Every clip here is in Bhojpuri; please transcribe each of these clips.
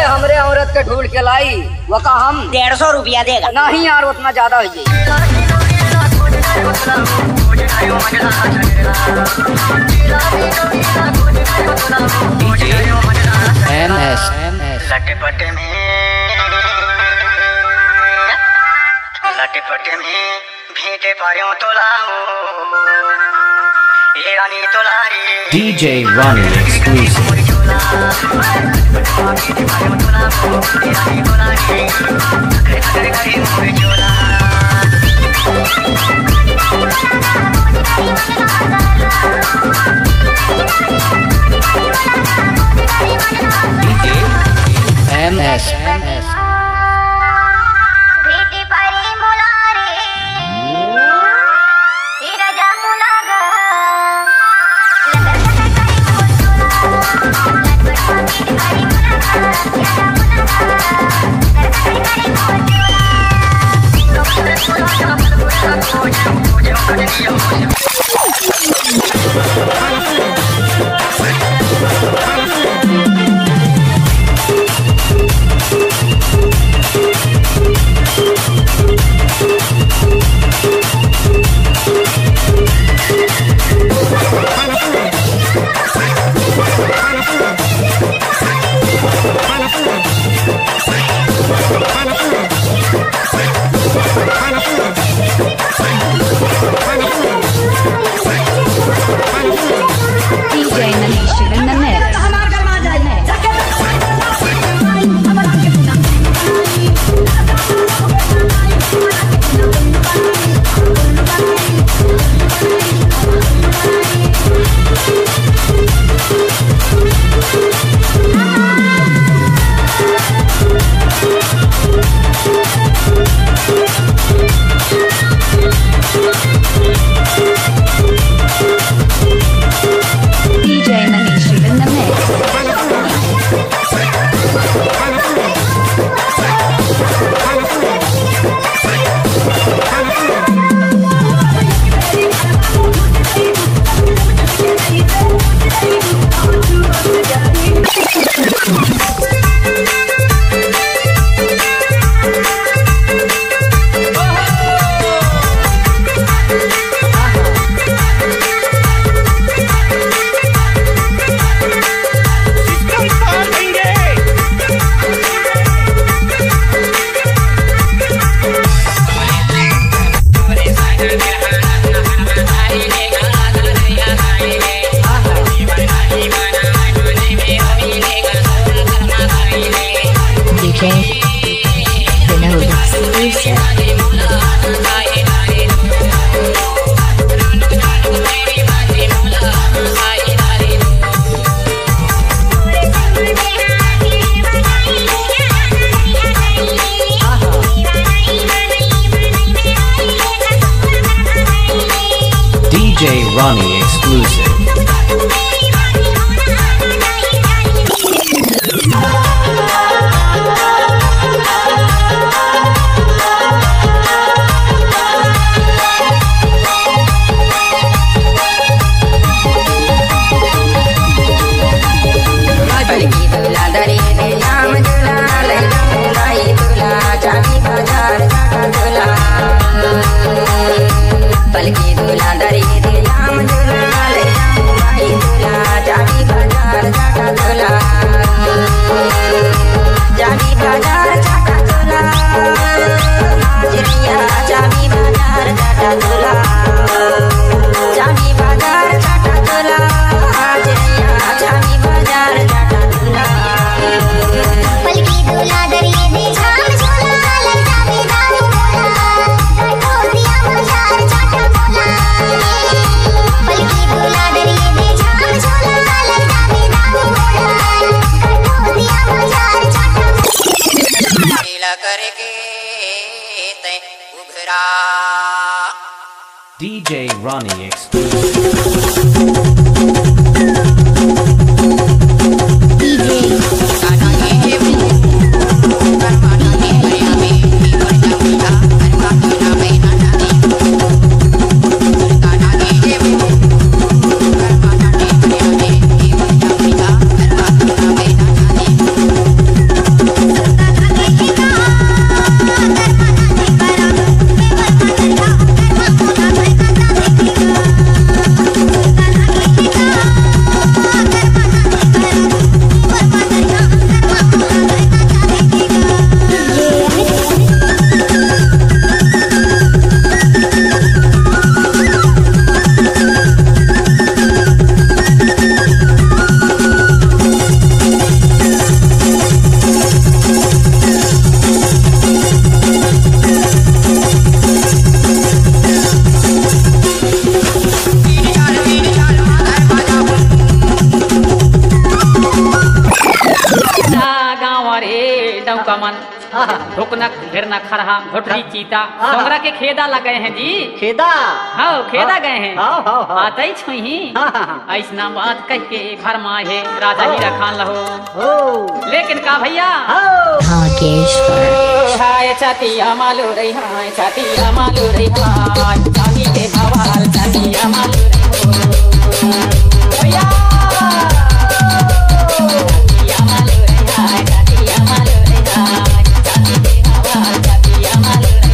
हमरे औरत के ढूंढ के लाई वो का हम 150 रुपया देगा। नहीं यार उतना ज्यादा हो जाए। लटे-पटे में भेंटे पारियों तो लाओ ये रानी तो लारी DJ Ronnie exclusive. MS DJ Ronnie exclusive. बल्कि दूल्हा दरी दे जाम दूल्हा ले जाऊं भाई दूल्हा जागी बाजार जाटा दूल्हा जागी बाजार जाटा दूल्हा हाजरिया जागी बाजार जाटा दूल्हा जागी बाजार जाटा दूल्हा हाजरिया जागी बाजार जाटा दूल्हा बल्कि दूल्हा दरी दे जाम दूल्हा ले जागी दारू DJ Ronnie exclusive. जाऊं का मन ढुकनक हिरना खरहा भुटरी चीता डोंगरा के खेदा लगे हैं जी। खेदा हाँ खेदा गए हैं। हाँ। आते ही छुही ऐसना बात कह के घर माहे राजा ही रखान लहो। लेकिन का भैया हाय छतिया मालू रही हाय छतिया मालू रही हाय चांदी के भवाल छतिया मालू रही भैया छतिया मालू रही हाय छतिया मालू रही हाय चांदी के भवाल छतिया मालू रही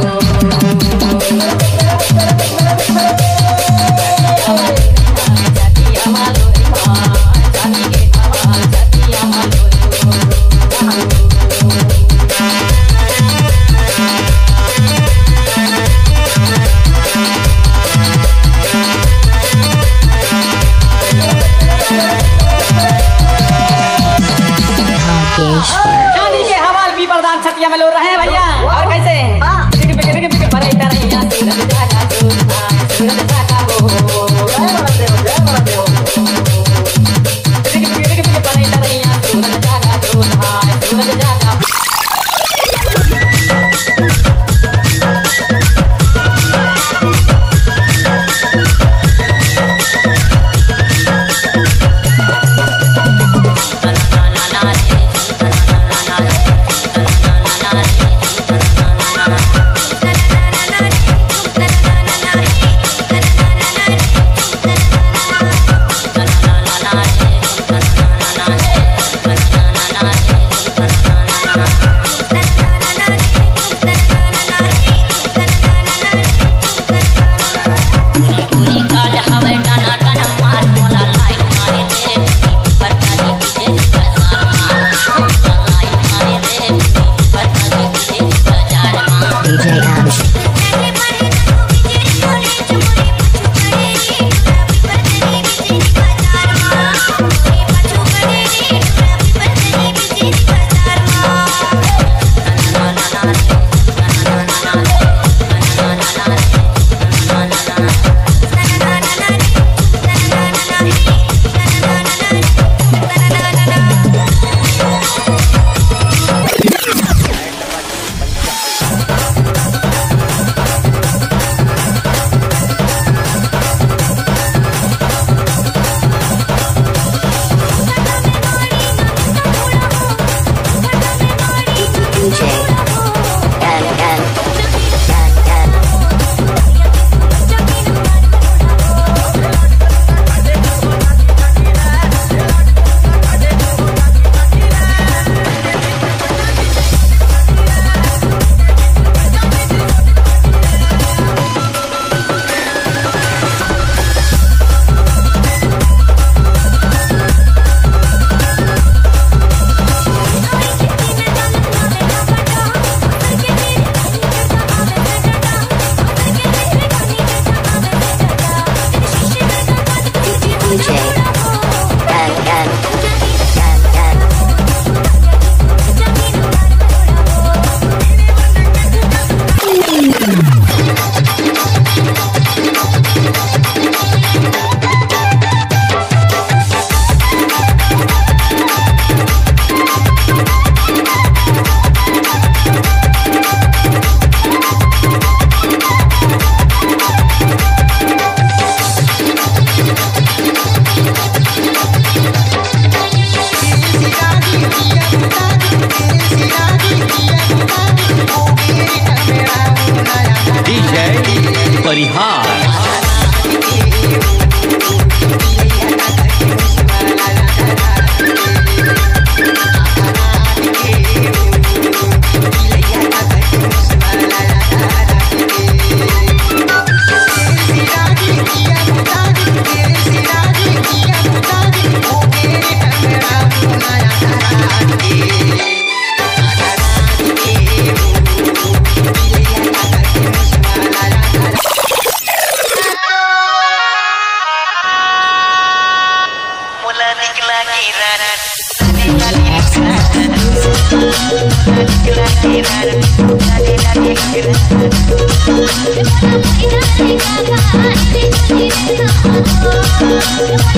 छतिया मालू रही हाय चांदी के भवाल छतिया मालू चांदी के हवाल भी प्रदान छतिया में लो रहे हैं भैया। और कैसे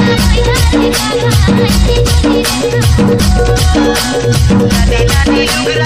Daddy,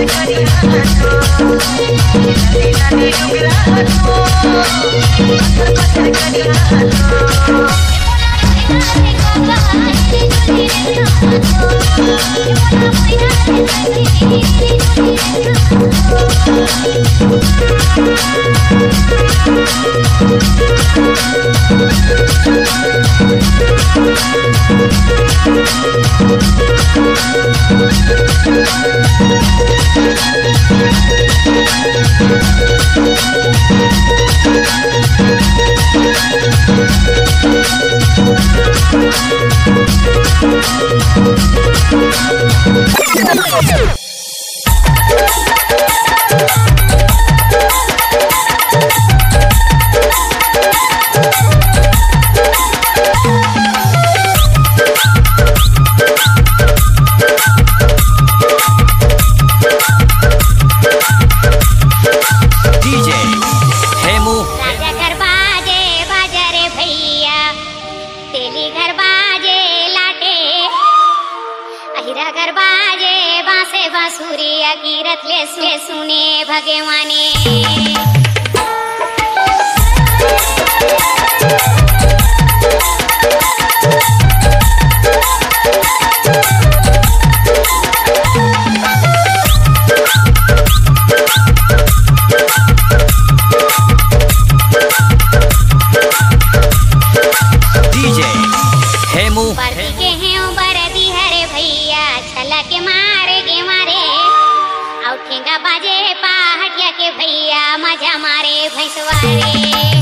सुने भगवाने बाजे पहाड़िया के भैया मजा मारे भैंसवारे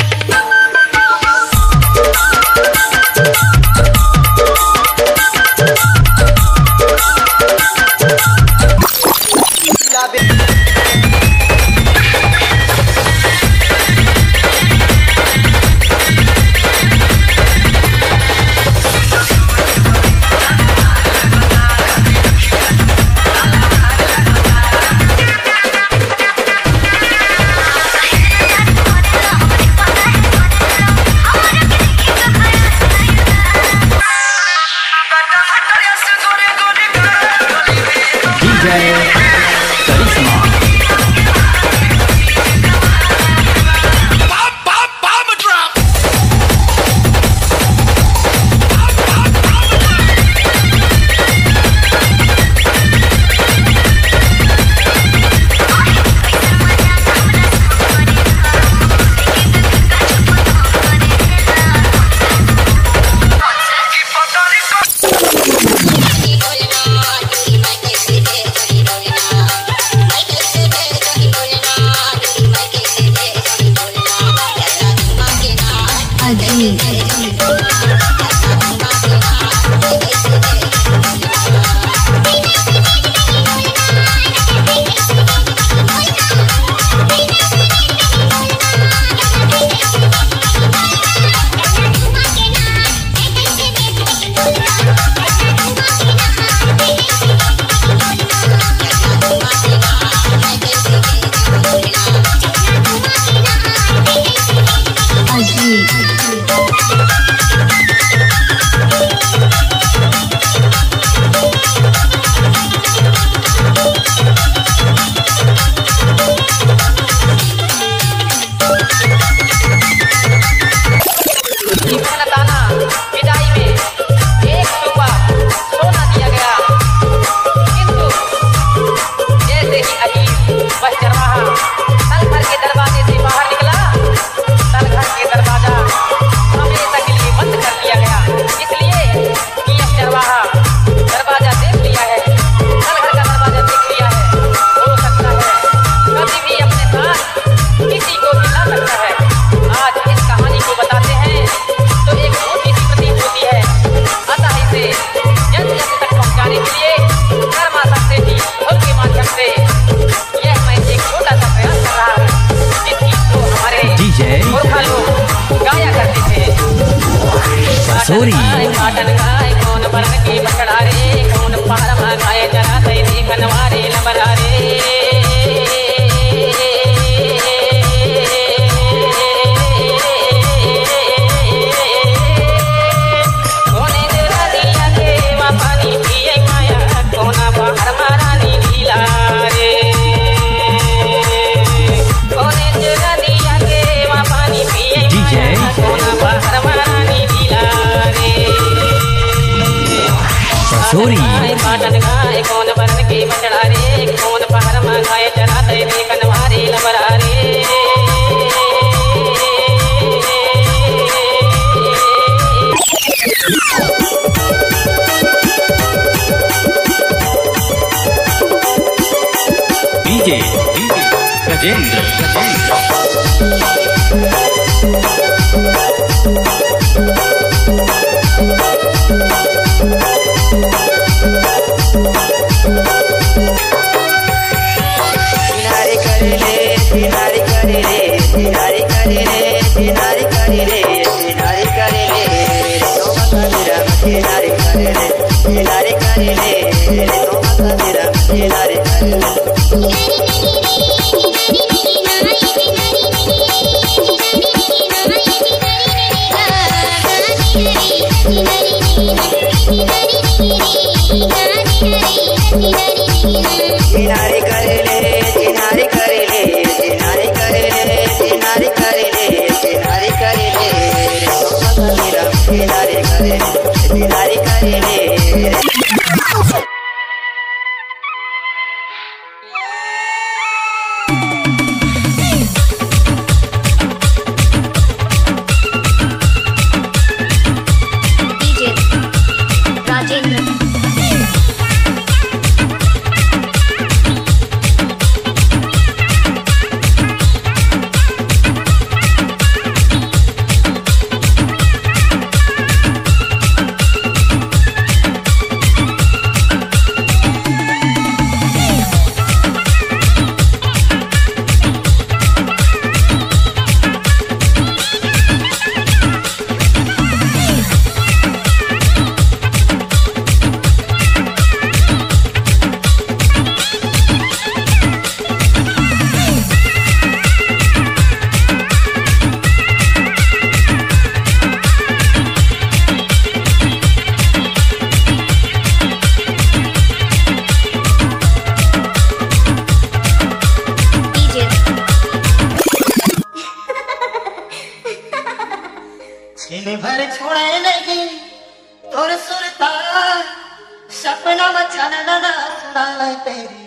Sorry. पानी पिए माया कोना बाहर मारानी ढीला रे छोरी पाटन गाय कौन बरन के बचड़ा रे कौन पहर में गाय चराते रे कनवारी लबरा रे DJ Gajendra दिन भर छोड़े नहीं तोर सुरता सपना मचाना ना सुना तेरी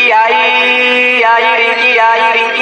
रिंकी आई रिंकी